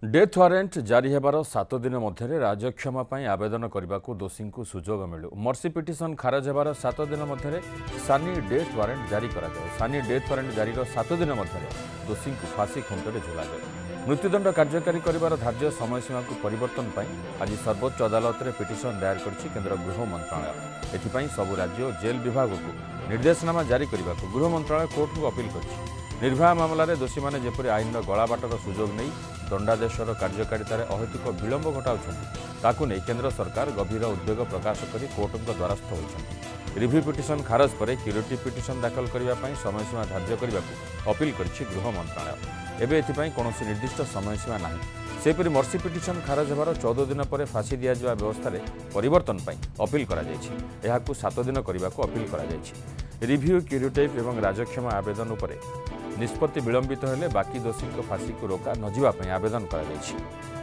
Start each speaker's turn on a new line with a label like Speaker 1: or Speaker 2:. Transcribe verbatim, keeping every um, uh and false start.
Speaker 1: Death warrant जारी हेबार सात दिन मध्य राजक्षमा आवेदन करने को दोषी को सुजोग मिलू। मर्सी पिटिशन खारज हेबार सात दिन मध्य सानी डेथ वारंट जारी करा जाए। सानी डेथ वारंट जारी सात दिन मध्य दोषी को फांसी खुंटरे झुला जाए। मृत्युदंड कार्यकारी कर धार्य समयसीमा को परिवर्तन पर आज सर्वोच्च अदालत में पिटिशन दायर कर केन्द्र गृह मंत्रालय। एथिपाई सबु राज्य और जेल विभाग को निर्देशनामा जारी करने को गृह मंत्रालय कोर्ट को अपील कर निर्भया मामलें दोषी मैंने जपरी आईन गलाबाटर सुजोग नहीं दंडादेशर कार्यकारितार अहेतुक विलंब घटाऊँ नहीं केन्द्र सरकार गभीर उद्वेग प्रकाश कर कोर्ट द्वारस्थ होती। रिव्यू पिटिशन खारज पर क्यूरेटिव पिटिशन दाखल करने समयसीमा धार्य करने को अपील कर गृह मंत्रालय। एवं एथपाई कौन निर्दिष्ट समयसीमा ना सेपरी मर्सी पिटिशन खारज होबार चौदह दिन पर फांसी दि जावा व्यवस्था परिवर्तन अपील कर सात दिन करने को अपील कर रिव्यू क्यूरेटिव एवं राजक्षमा आवेदन उपर निष्पत्ति विलंबित हेले बाकी दोषी फांसी को रोका नजिबा आवेदन कर।